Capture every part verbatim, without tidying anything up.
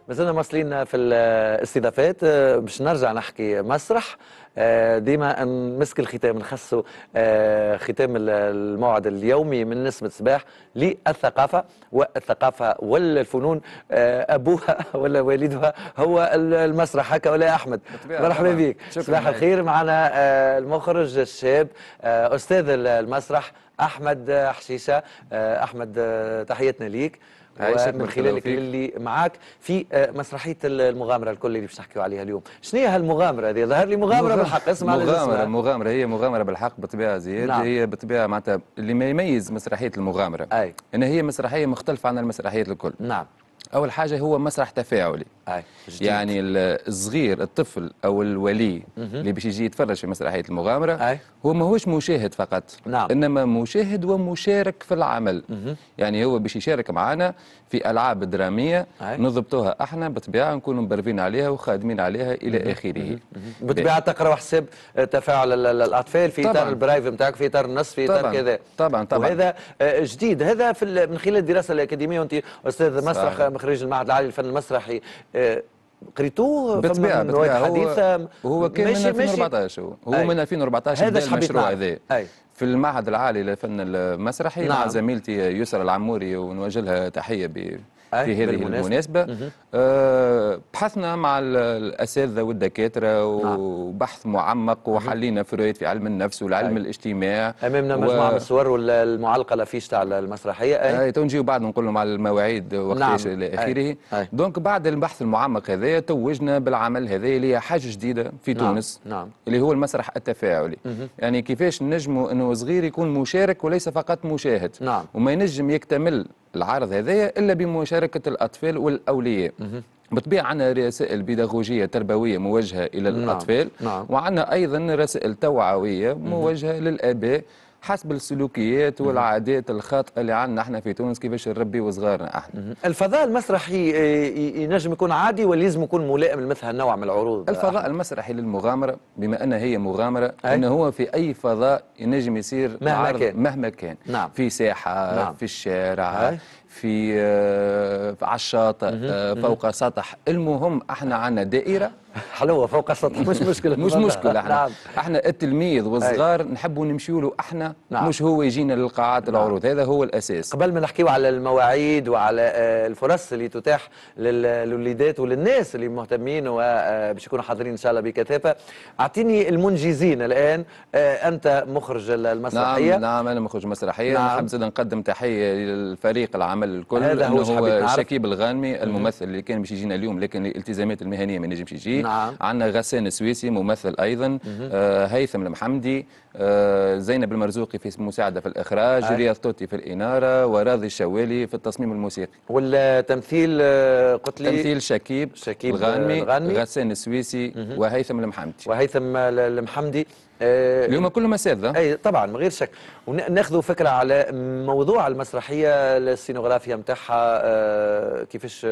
مازلنا مواصلين في الاستضافات، باش نرجع نحكي مسرح. ديما نمسك الختام نخصوا ختام الموعد اليومي من نسمة صباح للثقافة، والثقافة والفنون أبوها ولا والدها هو المسرح. هكا ولا أحمد؟ مرحبا بك، صباح الخير. معنا المخرج الشاب أستاذ المسرح أحمد حشيشة. أحمد تحياتنا ليك، ومن خلالك اللي معاك في مسرحيه المغامره الكل اللي باش نحكيو عليها اليوم. شنو هي هالمغامره هذه؟ ظهر لي مغامره بالحق، اسمع على مغامره مغامره هي مغامره بالحق بالطبيعه زياد. نعم. هي بالطبيعه معناتها اللي ما يميز مسرحيه المغامره اي ان هي مسرحيه مختلفه عن المسرحيات الكل. نعم. اول حاجه هو مسرح تفاعلي. أي. يعني الصغير الطفل او الولي اللي باش يجي يتفرج في مسرحيه المغامره أي. هو ماهوش مشاهد فقط. نعم. انما مشاهد ومشارك في العمل. مه. يعني هو باش يشارك معنا في العاب دراميه نضبطوها احنا بالطبيعه، نكونوا مبرفين عليها وخادمين عليها الى اخره. بالطبيعه تقرأوا حساب تفاعل الاطفال في اطار البرايف نتاعك، في اطار النص، في اطار كذا. طبعا طبعا. وهذا جديد، هذا في من خلال الدراسه الاكاديميه، وانت استاذ مسرح من خريج المعهد العالي للفن المسرحي. قريتوه بالطبيعه بالطبيعه حديثه. وهو كان من ألفين وأربعطاش. هو هو أي. من ألفين وأربعطاش هذا المشروع هذا في المعهد العالي للفن المسرحي. نعم. مع زميلتي يسرى العموري، ونوجه لها تحيه ب في هذه المناسبة. أه بحثنا مع الأساتذة والدكاترة وبحث معمق، وحلينا فرويد في علم النفس والعلم أي. الاجتماع. أمامنا و... مجموعة من الصور والمعلقة الأفيش تاع المسرحية. أي, أي تو نجيو بعد نقول لهم على المواعيد وقتاش نعم. إلى آخره. دونك بعد البحث المعمق هذا توجنا بالعمل هذا اللي هي حاجة جديدة في نعم. تونس. نعم. اللي هو المسرح التفاعلي. مه. يعني كيفاش نجموا أنه صغير يكون مشارك وليس فقط مشاهد. نعم. وما ينجم يكتمل العرض هذايا الا بمشاركه الاطفال والاولياء. بالطبيعه عندنا رسائل بيداغوجيه تربويه موجهه الى نعم. الاطفال. نعم. وعندنا ايضا رسائل توعويه موجهه للاباء حسب السلوكيات والعادات الخاطئه اللي عندنا احنا في تونس، كيفاش نربيو صغارنا احنا. الفضاء المسرحي ينجم يكون عادي ولا لازم يكون ملائم لمثل هالنوع من العروض؟ الفضاء أحمد. المسرحي للمغامره بما انها هي مغامره انه هو في اي فضاء ينجم يصير مهما كان مهما كان. نعم. في ساحه. نعم. في الشارع. أي. في آه على الشاطئ، فوق سطح. المهم احنا عندنا دائره حلوه فوق السطح، مش مشكله. مش مشكله. احنا نعم. احنا التلميذ والصغار نحبوا نمشيوا له احنا. نعم. مش هو يجينا للقاعات العروض. نعم. هذا هو الاساس. قبل ما نحكيو على المواعيد وعلى الفرص اللي تتاح للوليدات وللناس اللي مهتمين وباش يكونوا حاضرين ان شاء الله بكثافه، اعطيني المنجزين الان. انت مخرج المسرحيه. نعم نعم انا مخرج مسرحيه. نعم. نحب زاد نقدم تحيه للفريق العمل الكل. هذا هو, هو شكيب الغانمي الممثل اللي كان باش يجينا اليوم لكن الالتزامات المهنيه ما نجمش يجي. نعم. عندنا غسان السويسي ممثل ايضا. آه هيثم المحمدي. آه زينب المرزوقي في مساعده في الاخراج. أي. رياض توتي في الاناره، وراضي الشوالي في التصميم الموسيقي. والتمثيل قلت لي تمثيل شكيب, شكيب الغانمي, غسان السويسي وهيثم المحمدي. وهيثم المحمدي اليوم كلهم اساتذه. اي طبعا من غير شك. وناخذوا فكره على موضوع المسرحيه، السينوغرافيا نتاعها، آه كيفاش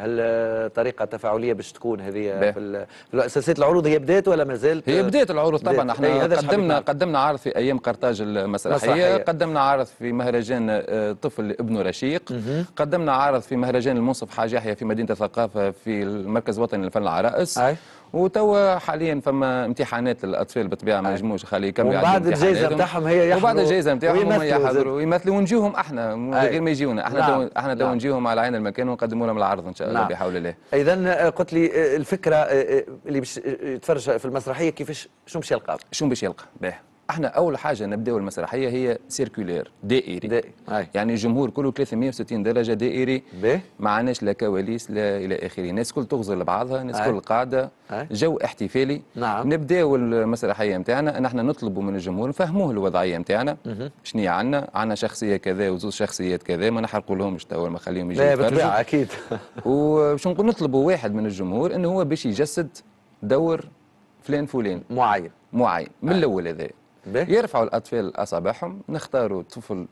هالطريقه التفاعليه باش تكون هذه في الاساسيات العروض. هي بدات ولا ما زالت؟ هي بدات العروض طبعا. احنا قدمنا قدمنا عرض في ايام قرطاج المسرحيه. مسرحية. قدمنا عرض في مهرجان طفل ابنه رشيق. مه. قدمنا عرض في مهرجان المنصف حاج يحيى في مدينه الثقافه في المركز الوطني للفن العرائس. أي. وتوا حاليا فما امتحانات للاطفال بالطبيعه ما ينجموش خلي يكملوا على وبعد الجائزه نتاعهم هي يحضروا. وبعد الجائزه نتاعهم هم يحضروا ويمثلوا ونجيهم احنا من غير ما يجيونا احنا. نعم. تو احنا تو نعم. نجيهم على عين المكان ونقدموا لهم العرض ان شاء الله. نعم. بحول الله. اذا قلت لي الفكره اللي باش يتفرج في المسرحيه كيفاش شنو باش يلقى؟ شنو باش يلقى؟ باهي. احنا اول حاجه نبداو المسرحيه هي سيركولير دائري. دائري. يعني الجمهور كله ثلاثمئة وستين درجه دائري. باهي. ما عندناش لا كواليس لا الى اخره. الناس كل تغزر لبعضها، الناس كل قاعده. أي. جو احتفالي. نعم. نبداو المسرحيه نتاعنا ان احنا نطلبوا من الجمهور نفهموه الوضعيه نتاعنا. شنو عندنا؟ عندنا شخصيه كذا وزوج شخصيات كذا، ما نحرقوا لهمش توا ما نخليهم يجوا يتفرجوا. بالطبيعه اكيد. وباش نطلبوا واحد من الجمهور انه هو باش يجسد دور فلان فلان معين معين من الاول هذا. يرفعوا الاطفال اصابعهم، نختاروا طفل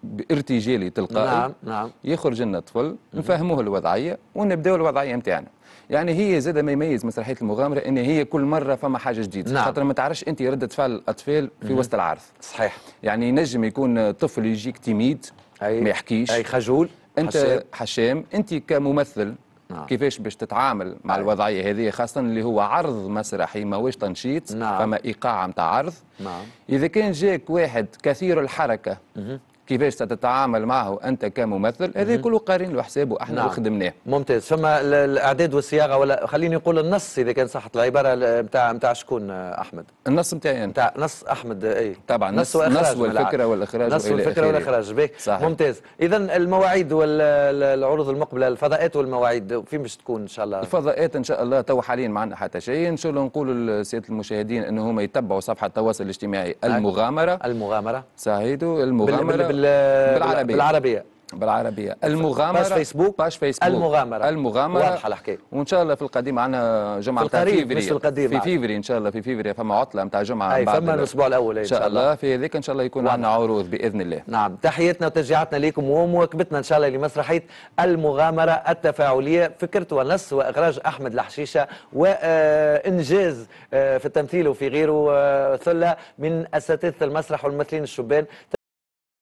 ارتجالي تلقائي. نعم نعم. يخرج لنا طفل نفهموه الوضعيه ونبداو الوضعيه نتاعنا. يعني هي زاد ما يميز مسرحيه المغامره ان هي كل مره فما حاجه جديده. نعم. خاطر ما تعرفش انت رده فعل الاطفال في وسط العرض. صحيح. يعني ينجم يكون طفل يجيك تيميد ما يحكيش. اي خجول. انت حشام, حشام. انت كممثل نعم. كيفاش باش تتعامل مع أي. الوضعيه هذه، خاصه اللي هو عرض مسرحي ماهوش تنشيط. نعم. فما ايقاع نتاع عرض. نعم. اذا كان جاك واحد كثير الحركه مه. كيفاش ستتعامل معه انت كممثل، هذا كله قارين له حسابه احنا نعم. وخدمناه. ممتاز. فما الاعداد والصياغه، ولا خليني نقول النص اذا كان صحت العباره نتاع نتاع شكون احمد؟ النص نتاعي انا. نتاع نص احمد. اي طبعا نص النص والفكره والاخراج. نص والفكره والاخراج. باهي ممتاز. اذا المواعيد والعروض المقبله، الفضاءات والمواعيد فين باش تكون ان شاء الله؟ الفضاءات ان شاء الله تو حاليا ما عندنا حتى شيء، ان شاء الله نقولوا لساده المشاهدين انه هم يتبعوا صفحه التواصل الاجتماعي المغامره. المغامره صحيتو المغامره بال... بال... بالعربيه بالعربيه بالعربيه المغامره. باش فيسبوك باش فيسبوك المغامره المغامره واضحه الحكايه. وان شاء الله في القديم عندنا جمعه في القريب في القديم في فيفري ان شاء الله. في فيفري فما عطله نتاع جمعه أي بعد فما الاسبوع الاول ان شاء الله. في هذيك ان شاء الله يكون عندنا عروض باذن الله. نعم. تحياتنا وتشجيعاتنا لكم ومواكبتنا ان شاء الله لمسرحيه المغامره التفاعليه، فكره ونص واخراج احمد الحشيشه، وانجاز في التمثيل وفي غيره ثله من اساتذه المسرح والممثلين الشبان.